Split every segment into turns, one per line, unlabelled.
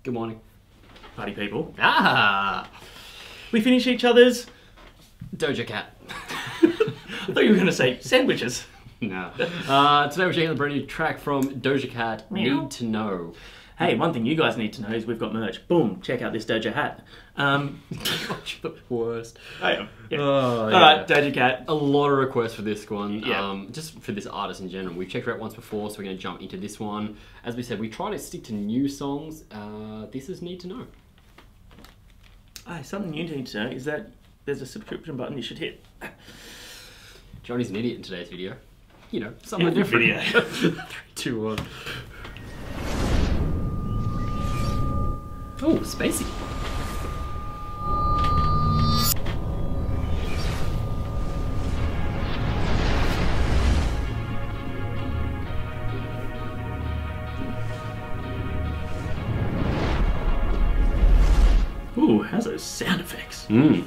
Good morning.
Party people.
Ah!
We finish each other's...
Doja Cat.
I thought you were going to say sandwiches.
No. Today we're checking the brand new track from Doja Cat,
Meow.
Need to Know.
Hey, one thing you guys need to know is we've got merch. Boom, check out this Doja hat.
Gosh, the worst.
I am. Yeah.
Oh,
Alright, Doja Cat.
A lot of requests for this one,
Yeah.
just for this artist in general. We've checked her out once before, so we're going to jump into this one. As we said, we try to stick to new songs. This is Need to Know.
Something you need to know is that there's a subscription button you should hit.
Johnny's an idiot in today's video. You know, something
Every
different.
video.
3, 2, 1. Oh, spacey.
Ooh, how's those sound effects?
Mm.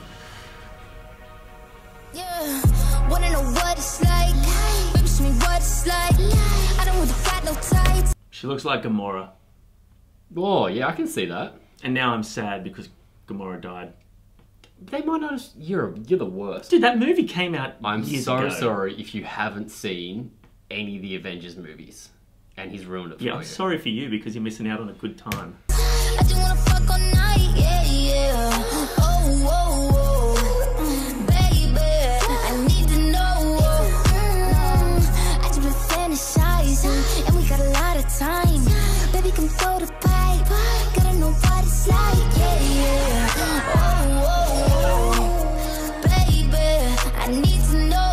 Yeah, wanna know what it's like? Baby, show me what it's like. I don't want to got no tights.
She looks like Gamora.
Oh, yeah, I can see that.
And now I'm sad because Gamora died.
They might not. You're the worst.
Dude, that movie came out
I'm
years
so
ago.
sorry if you haven't seen any of the Avengers movies, and he's ruined it for
Yeah,
you.
I'm sorry for you because you're missing out on a good time.
I just wanna fuck all night, yeah, yeah. Oh, oh, oh. Baby, I need to know. I just been fantasizing, and we got a lot of time. Baby, come throw the pipe. Gotta know what it's like, yeah, yeah. Oh, oh, oh. Baby, I need to know.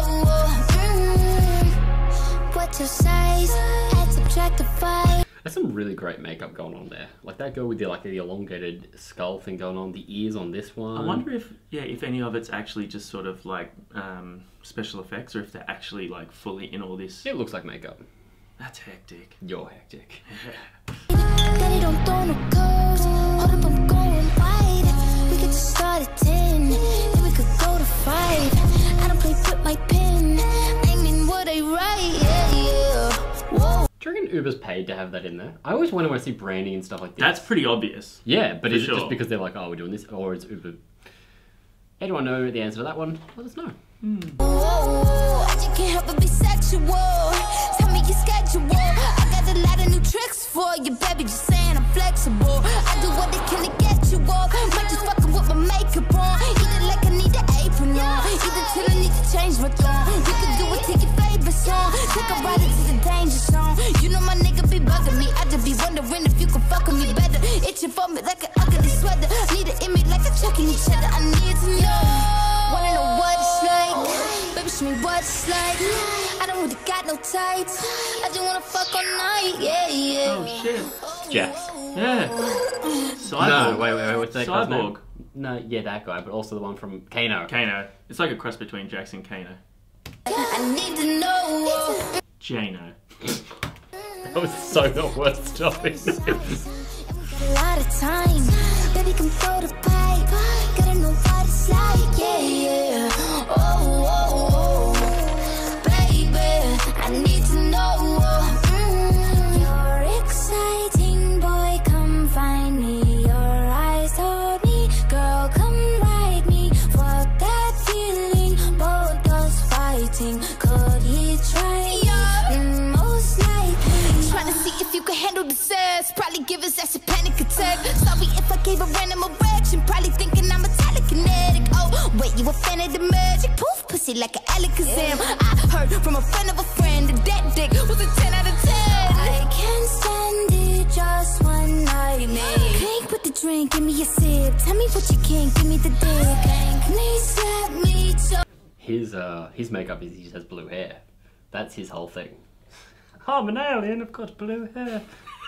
What's your size? Add, subtract, divide.
There's some really great makeup going on there. Like that girl with the elongated skull thing going on, the ears on this one.
I wonder if any of it's actually just sort of like special effects or if they're actually like fully in all this.
It looks like makeup.
That's hectic.
You're hectic.
Daddy don't throw no codes. Hold up, I'm going wide. We could just start at 10, then we could go to 5. I don't play with my pen. I mean what I write, yeah, yeah. Whoa.
Do you reckon Uber's paid to have that in there? I always wonder when I see branding and stuff like this.
That's pretty obvious.
Yeah, but is it
sure.
just because they're like, oh, we're doing this, or is Uber? Anyone know the answer to that one? Let us know.
Whoa, I just can't help but be sexual. Tell me your schedule. I got a lot of new tricks for you, baby. Just saying I'm flexible. I do what I can to get you off. Might just fucking with my makeup on. Either like I need an apron on. Either till I need to change my tone. You can do it, take your favorite song. Take a ride into the danger zone. You know my nigga be bugging me. I just be wondering if you can fuck with me better. Itching for me like an ugly sweater. Need an image like a chucking each other. I need to know. Wanna know what it's like? Baby, show me what it's like. I don't really got no tights. I just wanna fuck all night, yeah, yeah.
Oh shit.
Jax.
Yeah. Cyborg.
No, wait, what's that guy's name?
Cyborg.
No, yeah, that guy, but also the one from Kano.
Kano. It's like a cross between Jax and Kano.
I need to know.
Jano.
That was so the worst topic.
And we got a lot of time. Baby, come throw the pipe. Gotta know what it's like, yeah, yeah. Oh, oh, oh. Baby, I need to know. You're exciting, boy, come find me. Your eyes told me, girl, come ride me. Fuck that feeling, both us fighting. Could he try? Most likely. Trying to see if you can handle the sass. Probably give his ass a panic attack. Sorry if I gave a random erection. Probably thinking I'm a telekinetic. Oh, wait, you a fan of the magic? Poof, pussy like an Alakazam. I heard from a friend of a friend that that dick was a 10 out of 10. I can't stand it, just one night, man. Clink with the drink, give me a sip. Tell me what you can, give me the dick. Please slap me,
His makeup is he just has blue hair. That's his whole thing. I'm an alien, I've got blue hair.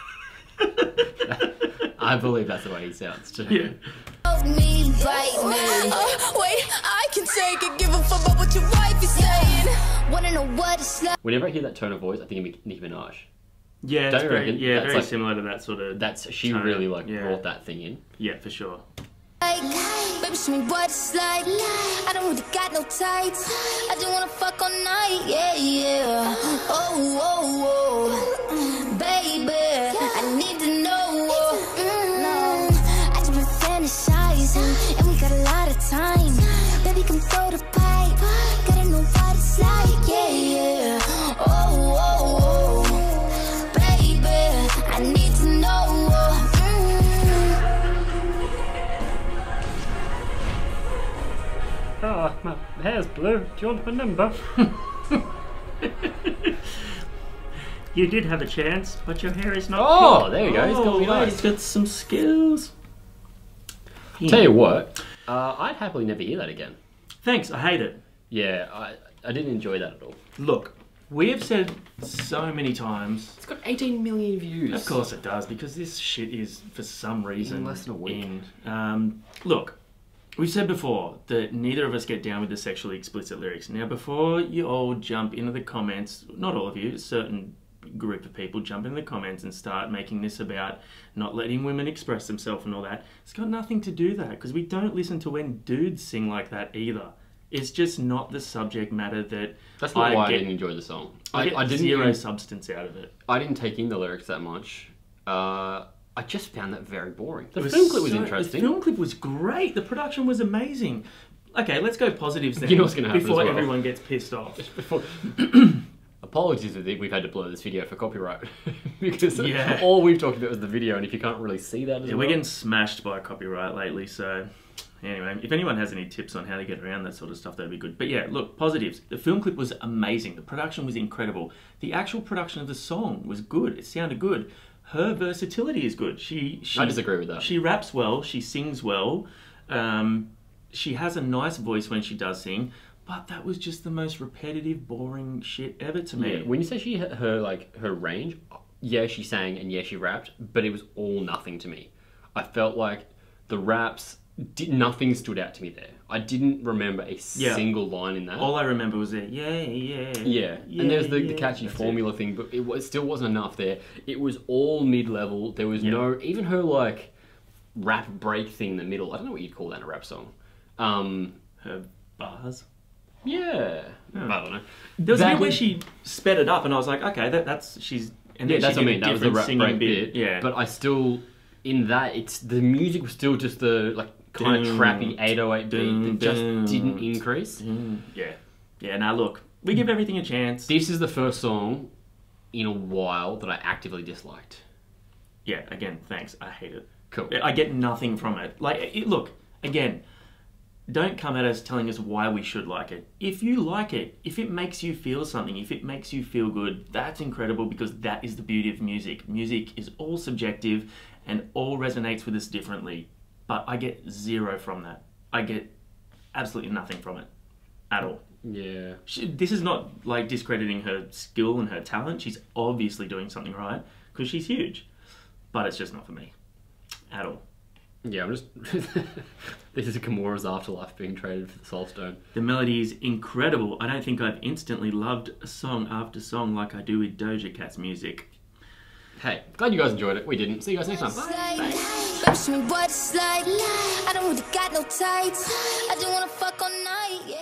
I believe that's the way he sounds too.
Yeah.
me, bite me. Wait, I can take it, give a fuck about what your wife is saying. Wanna know what it's like?
Whenever I hear that tone of voice, I think of Nicki Minaj.
Yeah,
Don't
it's
you
very,
reckon?
yeah,
That's
very
like-
similar to that sort of.
She
tone.
really like
Yeah.
brought that thing in.
Yeah, for sure.
Baby, show me what it's like. I don't really got no tights. I just wanna fuck all night, yeah, yeah. Oh, oh, oh. Baby, I need to know.
hair's blue. Do you want my number?
You did have a chance, but your hair is not.
Oh, there you go. He's got me
mate,
nice.
he's got some skills.
Tell you what, I'd happily never hear that again.
Thanks, I hate it.
Yeah, I didn't enjoy that at all.
Look, we have said so many times.
It's got 18 million views.
Of course it does, because this shit is, for some reason,
In less than a week.
Look, we've said before that neither of us get down with the sexually explicit lyrics. Now, before you all jump into the comments, not all of you, a certain group of people jump in the comments and start making this about not letting women express themselves and all that. It's got nothing to do with that, because we don't listen to when dudes sing like that either. It's just not the subject matter that
That's not why I didn't enjoy the song.
I get zero substance out of it.
I didn't take in the lyrics that much. I just found that very boring. The film clip was interesting.
The film clip was great. The production was amazing. Okay, let's go positives then.
You know what's going to happen
before
as well.
everyone gets pissed off.
Apologies that we've had to blur this video for copyright. Because all we've talked about was the video, and if you can't really see that as well.
We're getting smashed by copyright lately, so... Anyway, if anyone has any tips on how to get around that sort of stuff, that'd be good. But yeah, look, positives. The film clip was amazing. The production was incredible. The actual production of the song was good. It sounded good. Her versatility is good. I disagree with that. She raps well. She sings well. She has a nice voice when she does sing. But that was just the most repetitive, boring shit ever to me.
Yeah, when you say she had her range, yeah, she sang and yeah, she rapped, but it was all nothing to me. I felt like the raps... nothing stood out to me there. I didn't remember a single line in that.
All I remember was that, yeah.
And there's the catchy formula thing, but it still wasn't enough there. It was all mid-level. There was no... Even her, like, rap break thing in the middle. I don't know what you'd call that in a rap song.
Her bars?
Yeah. I don't know.
There was a bit where she sped it up, and I was like, okay, she's... And then
that's
she
what I
did
mean. That was the rap break bit.
Yeah.
But I still... In that, the music was still just the, like, kind of crappy 808 beat that just didn't increase.
Yeah, now look, we give everything a chance.
This is the first song in a while that I actively disliked.
Yeah, again, thanks. I hate it.
Cool.
I get nothing from it. Look, again, don't come at us telling us why we should like it. If you like it, if it makes you feel something, if it makes you feel good, that's incredible, because that is the beauty of music. Music is all subjective and all resonates with us differently. But I get zero from that. I get absolutely nothing from it at all.
Yeah.
This is not like discrediting her skill and her talent. She's obviously doing something right, because she's huge. But it's just not for me at all.
Yeah, I'm just... This is Kimura's afterlife being traded for the Soul Stone.
The melody is incredible. I don't think I've instantly loved a song after song like I do with Doja Cat's music.
Hey, glad you guys enjoyed it. We didn't. See you guys next time. Bye.
Baby, show me what it's like. I don't really got no tights. I just wanna fuck all night.